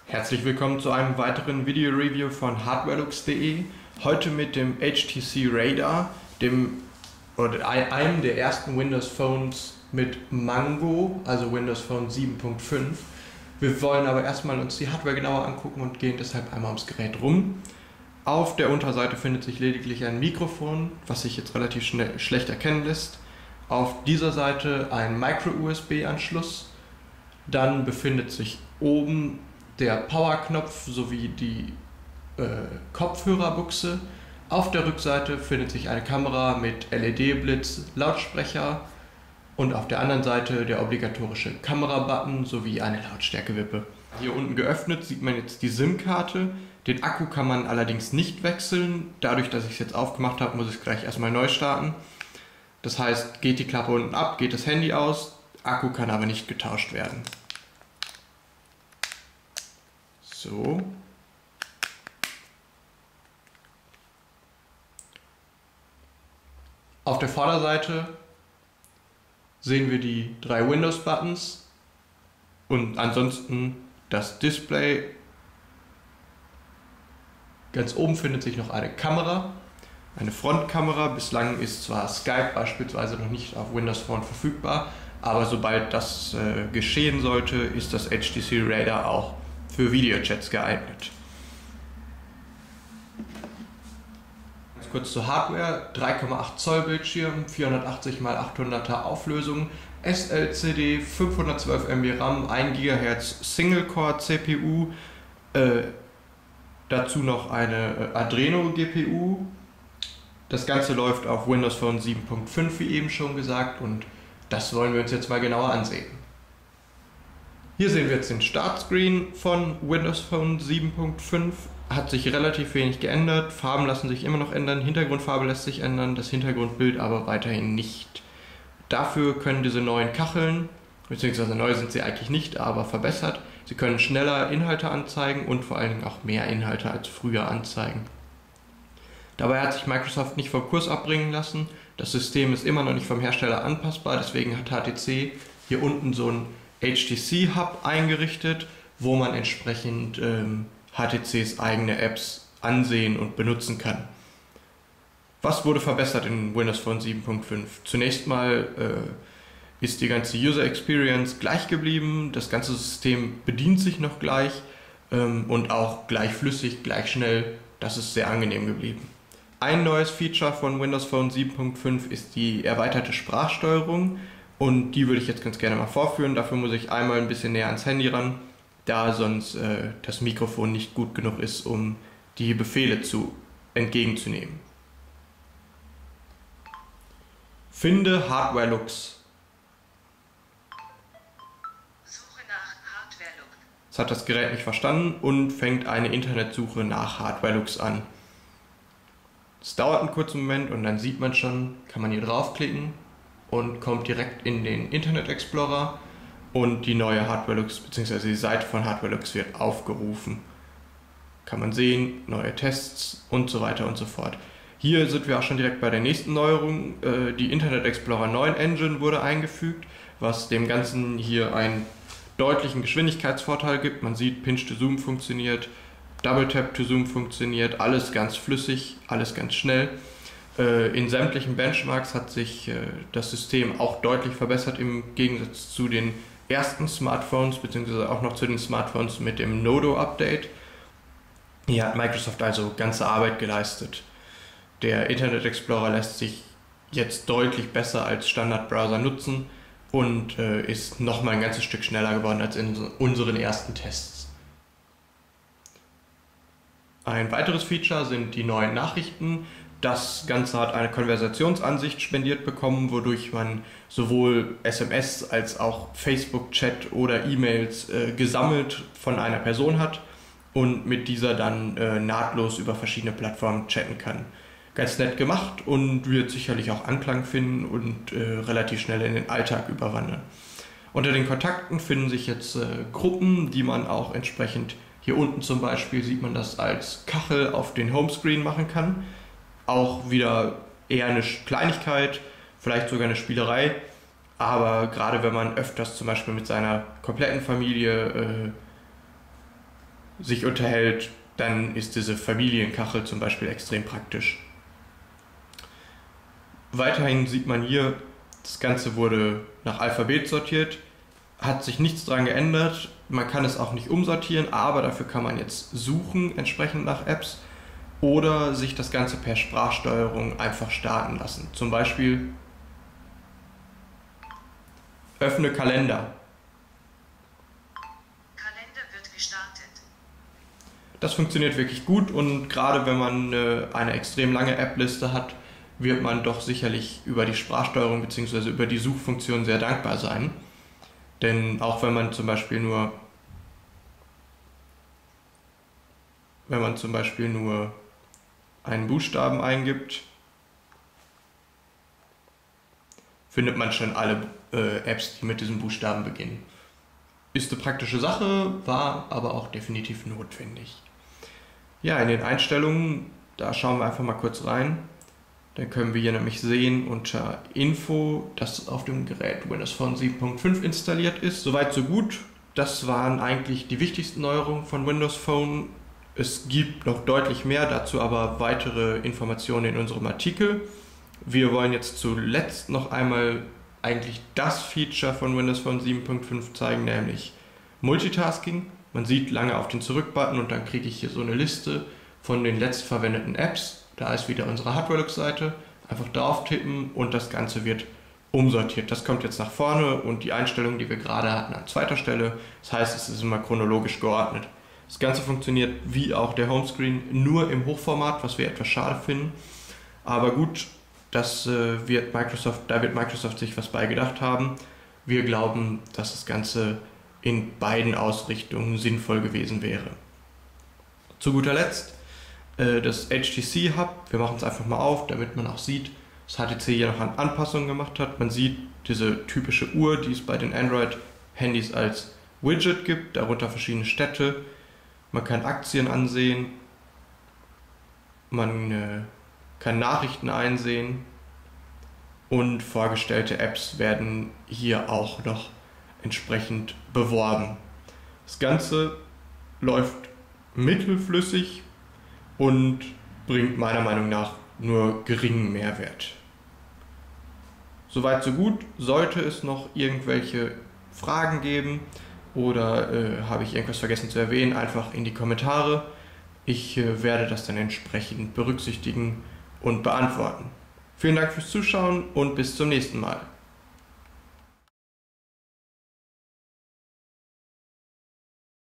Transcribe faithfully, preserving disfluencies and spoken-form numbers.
Herzlich willkommen zu einem weiteren Video-Review von hardwarelux punkt de. Heute mit dem H T C Radar, dem, oder einem der ersten Windows Phones mit Mango, also Windows Phone sieben Punkt fünf. Wir wollen aber erstmal uns die Hardware genauer angucken und gehen deshalb einmal ums Gerät rum. Auf der Unterseite findet sich lediglich ein Mikrofon, was sich jetzt relativ schnell, schlecht erkennen lässt. Auf dieser Seite ein Micro-U S B-Anschluss. Dann befindet sich oben der Power-Knopf sowie die äh, Kopfhörerbuchse. Auf der Rückseite findet sich eine Kamera mit L E D-Blitz, Lautsprecher und auf der anderen Seite der obligatorische Kamera-Button sowie eine Lautstärkewippe. Hier unten geöffnet sieht man jetzt die SIM-Karte. Den Akku kann man allerdings nicht wechseln. Dadurch, dass ich es jetzt aufgemacht habe, muss ich es gleich erstmal neu starten. Das heißt, geht die Klappe unten ab, geht das Handy aus, Akku kann aber nicht getauscht werden. So. Auf der Vorderseite sehen wir die drei Windows-Buttons und ansonsten das Display. Ganz oben findet sich noch eine Kamera, eine Frontkamera. Bislang ist zwar Skype beispielsweise noch nicht auf Windows Phone verfügbar, aber sobald das äh, geschehen sollte, ist das H T C Radar auch für Videochats geeignet. Ganz kurz zur Hardware: drei Komma acht Zoll Bildschirm, vierhundertachtzig mal achthunderter Auflösung, S L C D, fünfhundertzwölf Megabyte RAM, ein Gigahertz Single-Core C P U, äh, dazu noch eine Adreno G P U. Das Ganze läuft auf Windows Phone sieben Punkt fünf, wie eben schon gesagt, und das wollen wir uns jetzt mal genauer ansehen. Hier sehen wir jetzt den Startscreen von Windows Phone sieben Punkt fünf. Hat sich relativ wenig geändert. Farben lassen sich immer noch ändern, Hintergrundfarbe lässt sich ändern, das Hintergrundbild aber weiterhin nicht. Dafür können diese neuen Kacheln, beziehungsweise neu sind sie eigentlich nicht, aber verbessert, sie können schneller Inhalte anzeigen und vor allen Dingen auch mehr Inhalte als früher anzeigen. Dabei hat sich Microsoft nicht vom Kurs abbringen lassen. Das System ist immer noch nicht vom Hersteller anpassbar, deswegen hat H T C hier unten so ein H T C Hub eingerichtet, wo man entsprechend ähm, H T Cs eigene Apps ansehen und benutzen kann. Was wurde verbessert in Windows Phone sieben Punkt fünf? Zunächst mal äh, ist die ganze User Experience gleich geblieben, das ganze System bedient sich noch gleich ähm, und auch gleich flüssig, gleich schnell. Das ist sehr angenehm geblieben. Ein neues Feature von Windows Phone sieben Punkt fünf ist die erweiterte Sprachsteuerung und die würde ich jetzt ganz gerne mal vorführen. Dafür muss ich einmal ein bisschen näher ans Handy ran, da sonst äh, das Mikrofon nicht gut genug ist, um die Befehle zu entgegenzunehmen. Finde HardwareLux. Suche nach HardwareLux. Das hat das Gerät nicht verstanden und fängt eine Internetsuche nach HardwareLux an. Es dauert einen kurzen Moment und dann sieht man schon, kann man hier draufklicken und kommt direkt in den Internet Explorer und die neue HardwareLux bzw. die Seite von HardwareLux wird aufgerufen. Kann man sehen, neue Tests und so weiter und so fort. Hier sind wir auch schon direkt bei der nächsten Neuerung. Die Internet Explorer neun Engine wurde eingefügt, was dem Ganzen hier einen deutlichen Geschwindigkeitsvorteil gibt. Man sieht, Pinch to Zoom funktioniert, Double Tap to Zoom funktioniert, alles ganz flüssig, alles ganz schnell. In sämtlichen Benchmarks hat sich das System auch deutlich verbessert im Gegensatz zu den ersten Smartphones, beziehungsweise auch noch zu den Smartphones mit dem Nodo-Update. Hier hat Microsoft also ganze Arbeit geleistet. Der Internet Explorer lässt sich jetzt deutlich besser als Standardbrowser nutzen und ist nochmal ein ganzes Stück schneller geworden als in unseren ersten Tests. Ein weiteres Feature sind die neuen Nachrichten. Das Ganze hat eine Konversationsansicht spendiert bekommen, wodurch man sowohl S M S als auch Facebook-Chat oder E-Mails äh, gesammelt von einer Person hat und mit dieser dann äh, nahtlos über verschiedene Plattformen chatten kann. Ganz nett gemacht und wird sicherlich auch Anklang finden und äh, relativ schnell in den Alltag überwandern. Unter den Kontakten finden sich jetzt äh, Gruppen, die man auch entsprechend, hier unten zum Beispiel sieht man das als Kachel auf den Homescreen machen kann. Auch wieder eher eine Kleinigkeit, vielleicht sogar eine Spielerei, aber gerade wenn man öfters zum Beispiel mit seiner kompletten Familie äh, sich unterhält, dann ist diese Familienkachel zum Beispiel extrem praktisch. Weiterhin sieht man hier, das Ganze wurde nach Alphabet sortiert, hat sich nichts daran geändert, man kann es auch nicht umsortieren, aber dafür kann man jetzt suchen entsprechend nach Apps oder sich das Ganze per Sprachsteuerung einfach starten lassen. Zum Beispiel öffne Kalender. Kalender wird gestartet. Das funktioniert wirklich gut und gerade wenn man äh, eine extrem lange App-Liste hat, wird man doch sicherlich über die Sprachsteuerung bzw. über die Suchfunktion sehr dankbar sein. Denn auch wenn man zum Beispiel nur wenn man zum Beispiel nur einen Buchstaben eingibt, findet man schon alle äh, Apps, die mit diesem Buchstaben beginnen. Ist eine praktische Sache, war aber auch definitiv notwendig. Ja, in den Einstellungen, da schauen wir einfach mal kurz rein. Dann können wir hier nämlich sehen unter Info, dass auf dem Gerät Windows Phone sieben Punkt fünf installiert ist. Soweit so gut. Das waren eigentlich die wichtigsten Neuerungen von Windows Phone. Es gibt noch deutlich mehr, dazu aber weitere Informationen in unserem Artikel. Wir wollen jetzt zuletzt noch einmal eigentlich das Feature von Windows Phone sieben Punkt fünf zeigen, nämlich Multitasking. Man sieht lange auf den Zurück-Button und dann kriege ich hier so eine Liste von den letztverwendeten Apps. Da ist wieder unsere Hardware-Seite. Einfach drauf tippen und das Ganze wird umsortiert. Das kommt jetzt nach vorne und die Einstellungen, die wir gerade hatten, an zweiter Stelle. Das heißt, es ist immer chronologisch geordnet. Das Ganze funktioniert wie auch der Homescreen nur im Hochformat, was wir etwas schade finden. Aber gut, das äh, wird Microsoft, da wird Microsoft sich was bei gedacht haben. Wir glauben, dass das Ganze in beiden Ausrichtungen sinnvoll gewesen wäre. Zu guter Letzt äh, das H T C Hub. Wir machen es einfach mal auf, damit man auch sieht, dass H T C hier noch an Anpassungen gemacht hat. Man sieht diese typische Uhr, die es bei den Android-Handys als Widget gibt, darunter verschiedene Städte. Man kann Aktien ansehen, man äh, kann Nachrichten einsehen und vorgestellte Apps werden hier auch noch entsprechend beworben. Das Ganze läuft mittelflüssig und bringt meiner Meinung nach nur geringen Mehrwert. Soweit so gut. Sollte es noch irgendwelche Fragen geben oder äh, habe ich irgendwas vergessen zu erwähnen, einfach in die Kommentare. Ich äh, werde das dann entsprechend berücksichtigen und beantworten. Vielen Dank fürs Zuschauen und bis zum nächsten Mal.